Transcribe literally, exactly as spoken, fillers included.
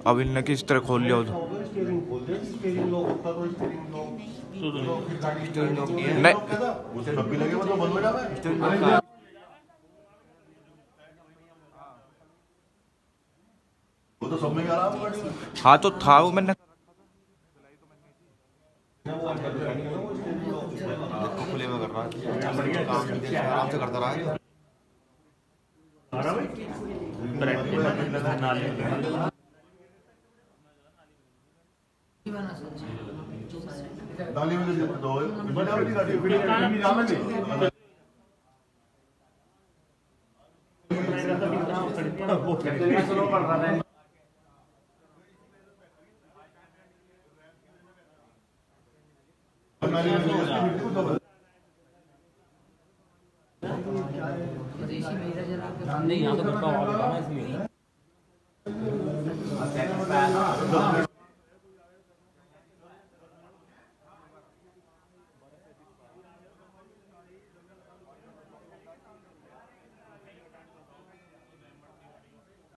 अब इनने किस तरह खोल लिया उधर। नहीं वो तो सब में आराम कर। हाँ तो था वो मैंने खुले में कर रहा है काम आराम से करता रहा। नाली में दो नहीं यहाँ तो